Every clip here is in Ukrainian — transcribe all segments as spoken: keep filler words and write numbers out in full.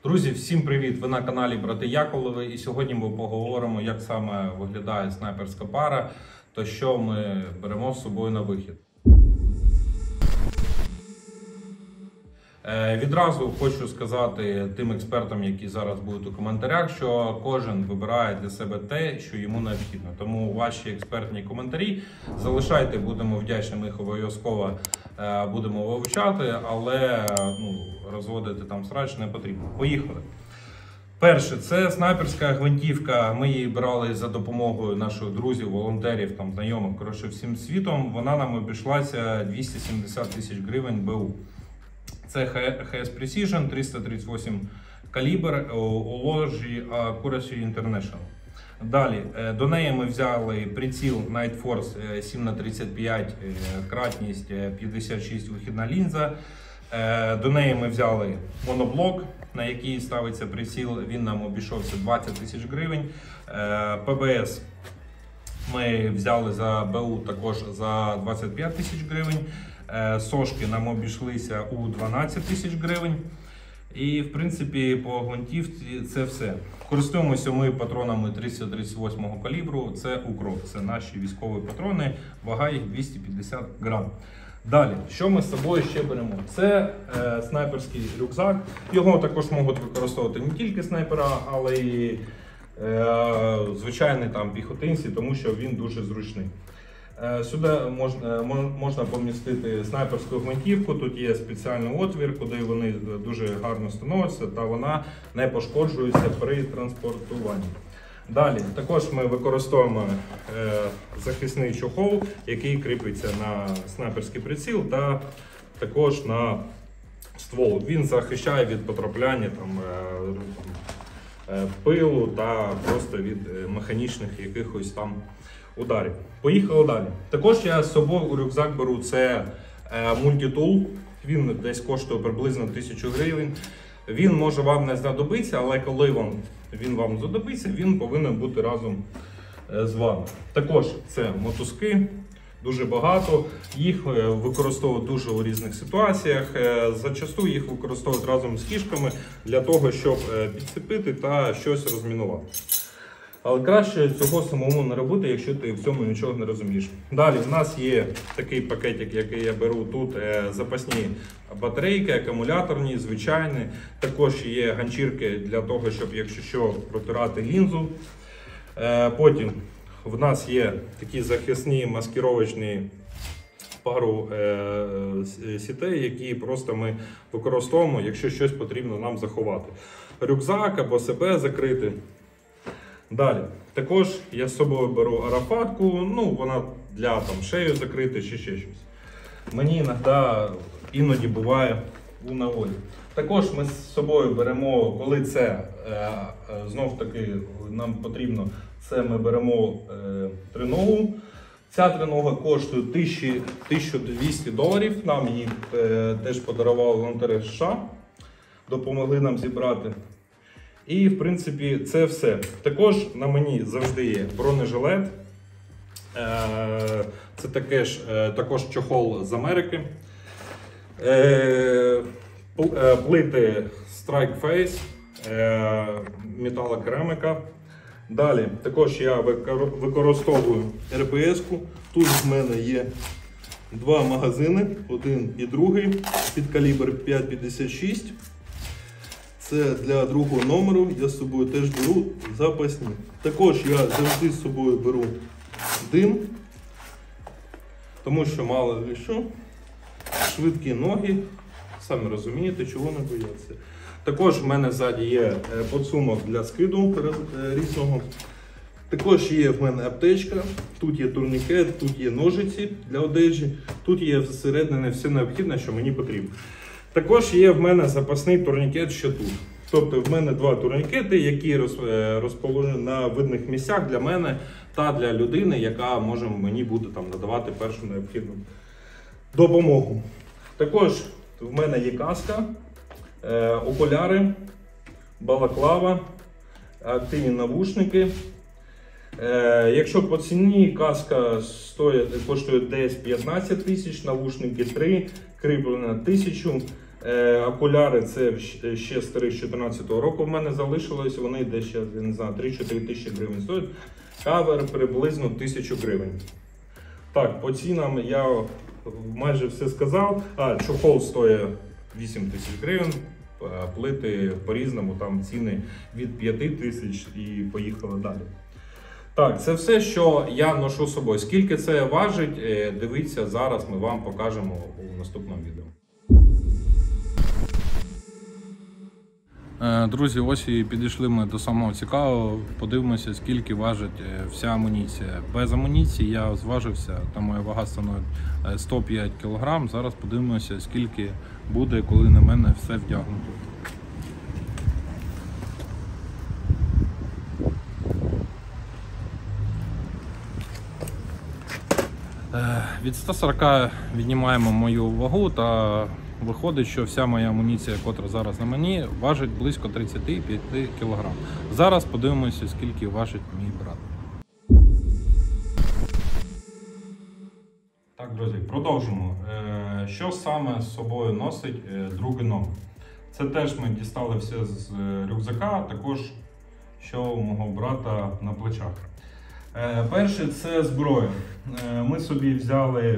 Друзі, всім привіт! Ви на каналі Брати Яковлеви, і сьогодні ми поговоримо, як саме виглядає снайперська пара та що ми беремо з собою на вихід. Е, відразу хочу сказати тим експертам, які зараз будуть у коментарях, що кожен вибирає для себе те, що йому необхідно. Тому ваші експертні коментарі залишайте, будемо вдячні, ми їх обов'язково е, будемо вивчати, але ну, розводити там срач не потрібно. Поїхали! Перше, це снайперська гвинтівка. Ми її брали за допомогою наших друзів, волонтерів, там, знайомих, коротше, всім світом. Вона нам обійшлася двісті сімдесят тисяч гривень БУ. Це ейч ес Precision триста тридцять вісім калібр у ложі Accuracy International. Далі, до неї ми взяли приціл Night Force сім на тридцять п'ять, кратність п'ятдесят шість, вихідна лінза. До неї ми взяли моноблок, на який ставиться приціл, він нам обійшовся двадцять тисяч гривень. пе бе ес ми взяли за БУ також за двадцять п'ять тисяч гривень. Сошки нам обійшлися у дванадцять тисяч гривень. І, в принципі, по гвинтівці це все. Користуємося ми патронами триста тридцять восьмого калібру. Це укроп, це наші військові патрони, вага їх двісті п'ятдесят грам. Далі, що ми з собою ще беремо? Це е, снайперський рюкзак. Його також можуть використовувати не тільки снайпера, але й е, звичайні там піхотинці, тому що він дуже зручний. Сюди можна, можна помістити снайперську гвинтівку, тут є спеціальний отвір, куди вони дуже гарно становляться та вона не пошкоджується при транспортуванні. Далі, також ми використовуємо е, захисний чохол, який кріпиться на снайперський приціл та також на ствол. Він захищає від потрапляння там, е, е, пилу та просто від механічних якихось там ударів. Поїхали далі. Також я з собою у рюкзак беру це е, мультитул. Він десь коштує приблизно тисячу гривень. Він може вам не знадобитися, але коли вам, він вам знадобиться, він повинен бути разом е, з вами. Також це мотузки, дуже багато. Їх е, використовують дуже у різних ситуаціях. Е, зачасту їх використовують разом з кішками для того, щоб е, підцепити та щось розмінувати. Але краще цього самому не робити, якщо ти в цьому нічого не розумієш. Далі в нас є такий пакетик, який я беру тут, е, запасні батарейки, акумуляторні, звичайні. Також є ганчірки для того, щоб, якщо що, протирати лінзу. Е, потім в нас є такі захисні маскировочні пару е, сітей, які просто ми використовуємо, якщо щось потрібно нам заховати. Рюкзак або себе закрити. Далі, також я з собою беру арафатку, ну вона для там шею закрити чи ще щось. Мені іноді, іноді буває у нагоді. Також ми з собою беремо, коли це, е, знов таки нам потрібно, це ми беремо е, триногу. Ця тринога коштує тисячу двісті доларів, нам її е, теж подарували волонтери США, допомогли нам зібрати. І, в принципі, це все. Також на мені завжди є бронежилет. Це таке ж, також чохол з Америки. Плити Strike Face, металокераміка. Далі, також я використовую ер пе ес-ку. Тут в мене є два магазини, один і другий, під калібр п'ять п'ятдесят шість. Це для другого номеру, я з собою теж беру запасні. Також я завжди з собою беру дим, тому що мало ли що, швидкі ноги, самі розумієте, чого не бояться. Також в мене ззаді є подсумок для скиду різного. Також є в мене аптечка, тут є турнікет, тут є ножиці для одежі, тут є всередині все необхідне, що мені потрібно. Також є в мене запасний турнікет ще тут. Тобто в мене два турнікети, які розположені на видних місцях для мене та для людини, яка може мені буде там надавати першу необхідну допомогу. Також в мене є каска, окуляри, балаклава, активні навушники. Якщо по ціні каска стоїть, коштує десь п'ятнадцять тисяч, навушники три, кріплення тисячу. Е, окуляри це ще з чотирнадцятого чотирнадцятого року в мене залишилось, вони десь, я не знаю, три-чотири тисячі гривень стоять. Кавер приблизно тисячу гривень. Так, по цінам я майже все сказав. А, чохол стоїть вісім тисяч гривень, плити по-різному, там ціни від п'яти тисяч і поїхали далі. Так, це все, що я ношу з собою. Скільки це важить, дивіться, зараз ми вам покажемо у наступному відео. Друзі, ось і підійшли ми до самого цікавого. Подивимося, скільки важить вся амуніція. Без амуніції я зважився, там моя вага становить сто п'ять кілограм. Зараз подивимося, скільки буде, коли на мене все вдягнуто. Від ста сорока віднімаємо мою вагу та виходить, що вся моя амуніція, котра зараз на мені, важить близько тридцять п'ять кілограм. Зараз подивимося, скільки важить мій брат. Так, друзі, продовжимо. Що саме з собою носить другий номер? Це теж ми дістали все з рюкзака, також що у мого брата на плечах. Перше, це зброя. Ми собі взяли,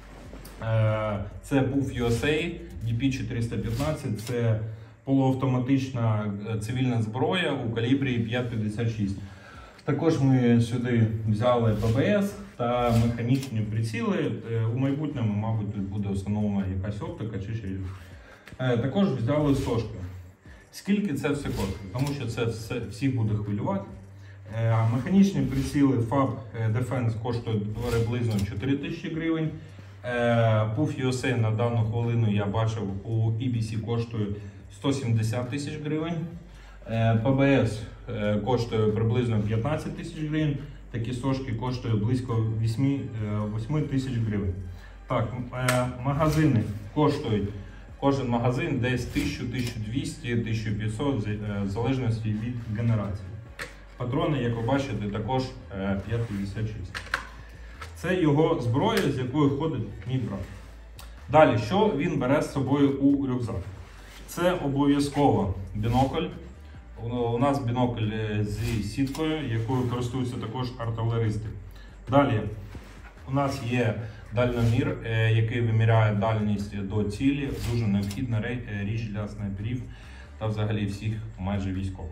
це був ю ес ей ді пі чотириста п'ятнадцять, це полуавтоматична цивільна зброя у калібрі п'ять п'ятдесят шість. Також ми сюди взяли пе бе ес та механічні приціли. У майбутньому, мабуть, тут буде встановлена якась оптика чи ще. Також взяли сошки. Скільки це все коштує? Тому що це все, всіх буде хвилювати. Механічні приціли фаб Defense коштують приблизно чотири тисячі гривень. пуф ю ес ей на дану хвилину я бачив у і бі сі коштує сто сімдесят тисяч гривень. пе бе ес коштує приблизно п'ятнадцять тисяч гривень. Такі сошки коштують близько вісім тисяч гривень. Так, магазини коштують, кожен магазин десь тисячу, тисячу двісті, тисячу п'ятсот в залежності від генерації. Патрони, як ви бачите, також п'ять п'ятдесят шість. Це його зброя, з якою ходить мій брат. Далі, що він бере з собою у рюкзак? Це обов'язково бінокль. У нас бінокль зі сіткою, якою користуються також артилеристи. Далі, у нас є дальномір, який виміряє дальність до цілі. Дуже необхідна річ для снайперів та взагалі всіх майже військових.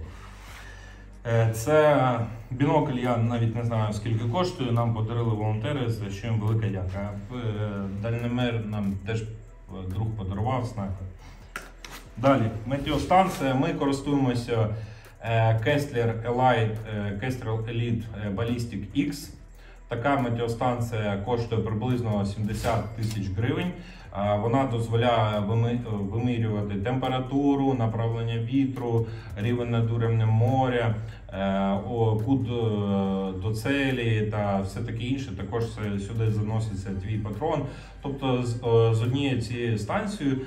Це бінокль, я навіть не знаю скільки коштує, нам подарили волонтери, за що їм велика дяка. Дальномір нам теж друг подарував, снайпер. Далі, метеостанція. Ми користуємося Kessler Elite, Kessler Elite Ballistic X. Така метеостанція коштує приблизно сімдесят тисяч гривень. Вона дозволяє вимірювати температуру, направлення вітру, рівень над рівнем моря, кут до цілі та все таке інше. Також сюди заноситься твій патрон. Тобто з однією цією станцією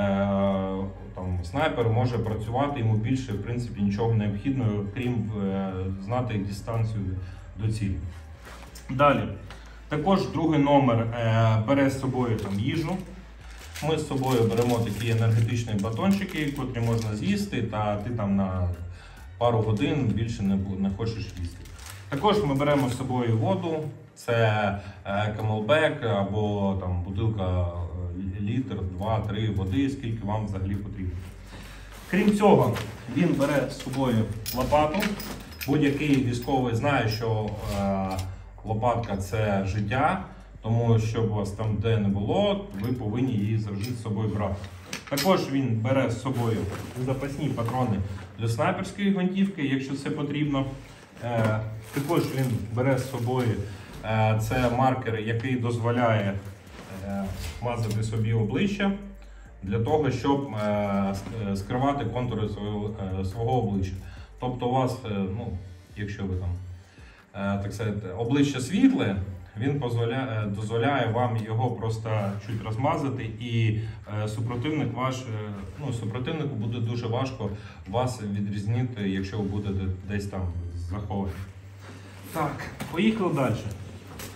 там, снайпер може працювати, йому більше в принципі нічого необхідного, крім знати дистанцію до цілі. Далі, також другий номер е, бере з собою там їжу. Ми з собою беремо такі енергетичні батончики, котрі можна з'їсти, та ти там на пару годин більше не, не хочеш їсти. Також ми беремо з собою воду, це е, Camelback або там бутилка літр, два-три води, скільки вам взагалі потрібно. Крім цього, він бере з собою лопату. Будь-який військовий знає, що е, лопатка – це життя, тому щоб у вас там де не було, ви повинні її завжди з собою брати. Також він бере з собою запасні патрони для снайперської гвинтівки, якщо це потрібно. Е, також він бере з собою е, це маркер, який дозволяє е, мазати собі обличчя, для того, щоб е, скривати контури свого, е, свого обличчя. Тобто у вас, е, ну, якщо ви там так сказати, обличчя світле, він дозволяє, дозволяє вам його просто чуть розмазати, і супротивник ваш, ну, супротивнику буде дуже важко вас відрізнити, якщо ви будете десь там заховані. Так, поїхали далі.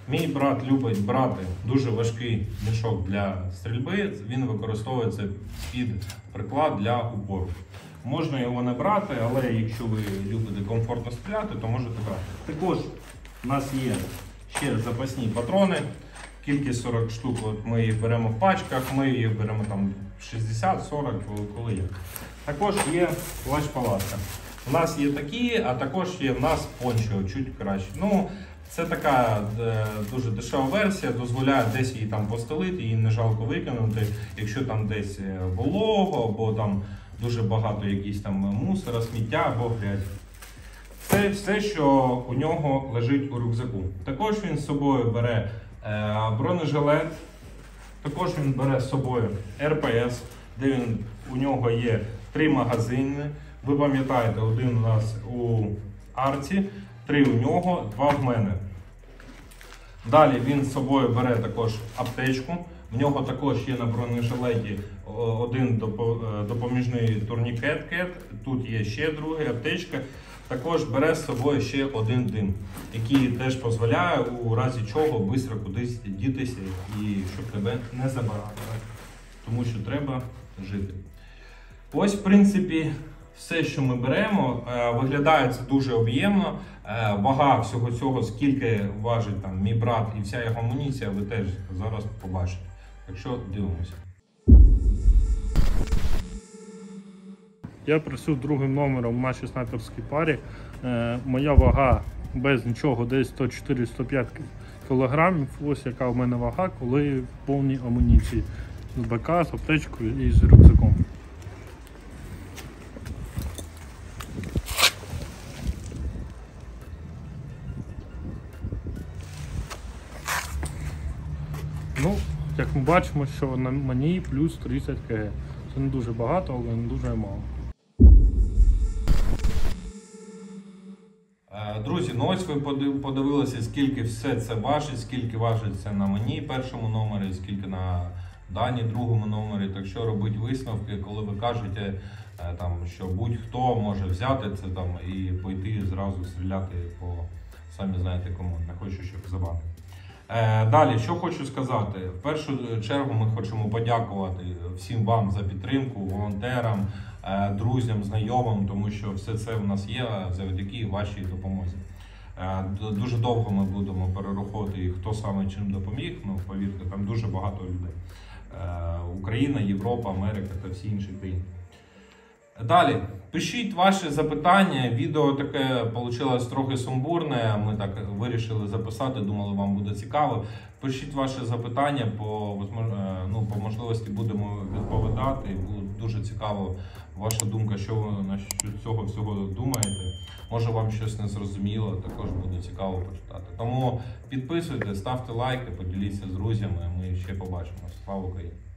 Мій брат любить брати дуже важкий мішок для стрільби, він використовується під приклад для упору. Можна його не брати, але якщо ви любите комфортно стріляти, то можете брати. Також у нас є ще запасні патрони, кількість сорок штук, от ми їх беремо в пачках, ми їх беремо там шістдесят сорок, коли є. Також є плащ-палатка. У нас є такі, а також є в нас пончо, чуть краще. Ну, це така е, дуже дешева версія, дозволяє десь її там постелити, її не жалко викинути, якщо там десь волого, або там дуже багато якісь там мусора, сміття або грязь. Це все, що у нього лежить у рюкзаку. Також він з собою бере е, бронежилет, також він бере з собою ер пе ес, де він, у нього є три магазини. Ви пам'ятаєте, один у нас у арці, три у нього, два в мене. Далі він з собою бере також аптечку. В нього також є на бронежилеті один допоміжний турнікет, тут є ще другий, аптечка. Також бере з собою ще один дим, який теж дозволяє у разі чого швидко кудись дітися і щоб тебе не забирали. Тому що треба жити. Ось, в принципі, все, що ми беремо, виглядає це дуже об'ємно. Вага всього цього, скільки важить там мій брат і вся його амуніція, ви теж зараз побачите. Так що дивимося. Я працюю другим номером в нашій снайперській парі. Моя вага без нічого десь сто чотири - сто п'ять кілограмів. Ось яка в мене вага, коли в повній амуніції. З БК, з аптечкою і з рюкзаком. Ну, як ми бачимо, що на мені плюс тридцять кілограмів. Це не дуже багато, але не дуже мало. Друзі, ну ось ви подивилися, скільки все це важить, скільки важить це на мені першому номері, скільки на Дані другому номері. Так що робіть висновки, коли ви кажете, там, що будь-хто може взяти це там, і пойти зразу стріляти по, самі знаєте кому, не хочу, щоб забати. Далі, що хочу сказати. В першу чергу ми хочемо подякувати всім вам за підтримку, волонтерам, друзям, знайомим, тому що все це в нас є завдяки вашій допомозі. Дуже довго ми будемо перераховувати, хто саме чим допоміг, ну повірте, там дуже багато людей. Україна, Європа, Америка та всі інші країни. Далі, пишіть ваші запитання, відео таке вийшло трохи сумбурне, ми так вирішили записати, думали вам буде цікаво. Пишіть ваші запитання, по, ну, по можливості будемо відповідати, буде дуже цікаво ваша думка, що ви на цього всього думаєте. Може вам щось не зрозуміло, також буде цікаво почитати. Тому підписуйтесь, ставте лайки, поділіться з друзями, ми ще побачимося. Слава Україні!